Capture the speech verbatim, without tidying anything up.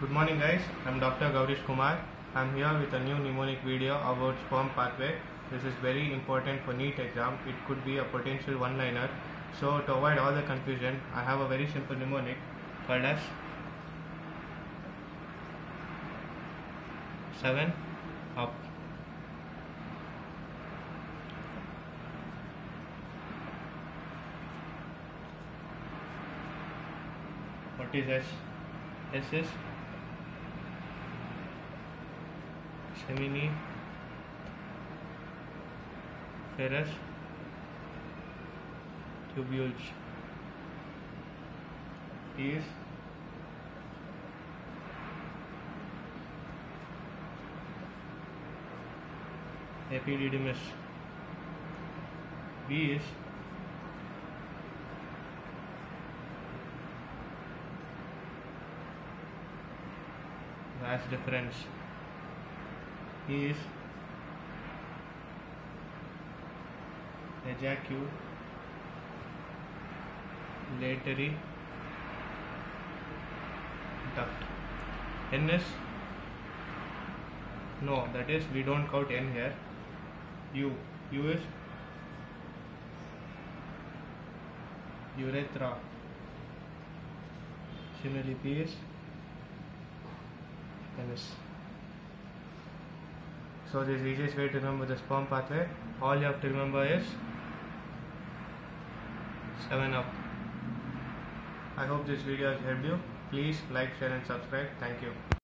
Good morning guys, I'm Doctor Gaurish Kumar. I'm here with a new mnemonic video about sperm pathway. This is very important for NEET exam. It could be a potential one-liner. So to avoid all the confusion, I have a very simple mnemonic called as seven up. What is S? S is seminiferous tubules. T is epididymis. B is vas deferens. E is ejaculatory duct. N is no, that is we don't count N here. U U is urethra. Similarly, P is penis. So this is the easiest way to remember the sperm pathway. All you have to remember is seven up. I hope this video has helped you. Please like, share and subscribe. Thank you.